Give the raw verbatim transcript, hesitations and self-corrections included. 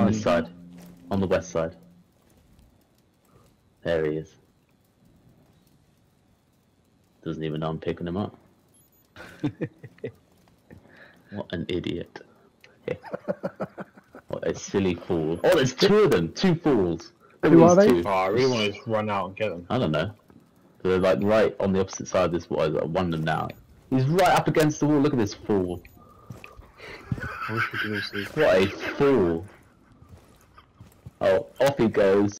this side. On the west side. There he is. Doesn't even know I'm picking him up. What an idiot. What a silly fool. Oh, there's two of them! Two fools! Who are they? Two. Oh, I really want to just run out and get them. I don't know. They're like right on the opposite side of this wall. I won them now. He's right up against the wall. Look at this fool. I wish we could all see. What a fool. Oh, off he goes.